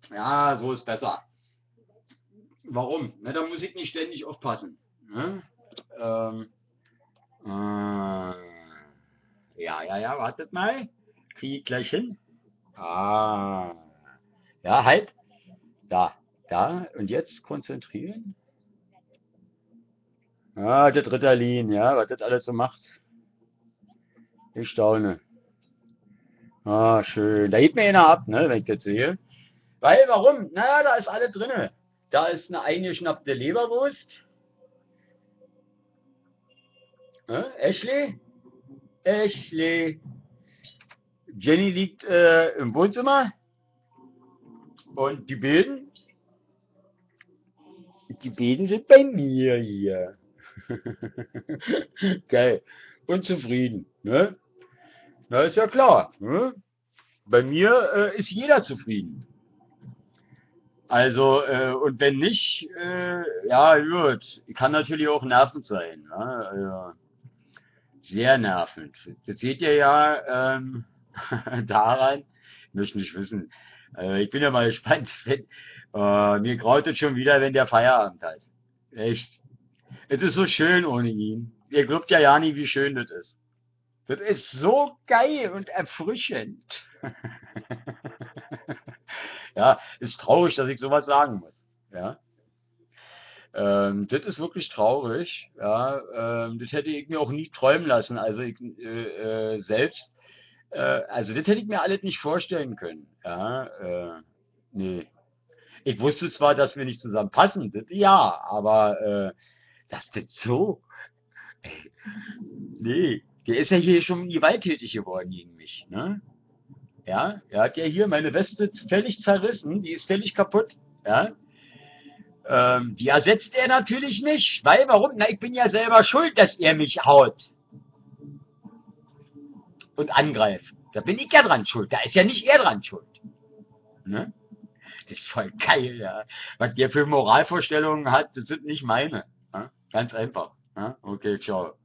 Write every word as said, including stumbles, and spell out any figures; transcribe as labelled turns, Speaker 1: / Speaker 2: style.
Speaker 1: Ja, so ist besser. Warum? Na, da muss ich nicht ständig aufpassen. Ne? Ähm, äh, ja, ja, ja, wartet mal. Kriege ich gleich hin. Ah. Ja, halt. Da, da. Und jetzt konzentrieren. Ah, das Ritalin, ja, was das alles so macht. Ich staune. Ah, schön. Da hebt mir einer ab, ne, wenn ich das sehe. Weil, warum? Na, da ist alles drinne. Da ist eine eingeschnappte Leberwurst. Ne? Ashley? Ashley. Jenny liegt äh, im Wohnzimmer. Und die Bilden? Die Bilden sind bei mir hier. Geil. Unzufrieden, ne? Na, ist ja klar, ne? Bei mir äh, ist jeder zufrieden. Also, äh, und wenn nicht, äh, ja, gut, kann natürlich auch nervend sein. Ne? Also, sehr nervend. Das seht ihr ja ähm, daran, ich möchte nicht wissen. Äh, ich bin ja mal gespannt. Wenn, äh, mir graut es schon wieder, wenn der Feierabend hat. Echt. Es ist so schön ohne ihn. Ihr glaubt ja ja nie, wie schön das ist. Das ist so geil und erfrischend. Ja, ist traurig, dass ich sowas sagen muss. Ja, ähm, das ist wirklich traurig. Ja, ähm, das hätte ich mir auch nie träumen lassen. Also ich äh, äh, selbst, äh, also das hätte ich mir alles nicht vorstellen können. Ja, äh, nee. Ich wusste zwar, dass wir nicht zusammen passen, das ja, aber äh, dass das so, nee. Der ist ja hier schon gewalttätig geworden gegen mich. Ne? Ja, er hat ja hier meine Weste völlig zerrissen, die ist völlig kaputt. Ja, ähm, die ersetzt er natürlich nicht, weil warum? Na, ich bin ja selber schuld, dass er mich haut und angreift. Da bin ich ja dran schuld, da ist ja nicht er dran schuld. Ne? Das ist voll geil, ja. Was der für Moralvorstellungen hat, das sind nicht meine. Ja? Ganz einfach. Ja? Okay, ciao.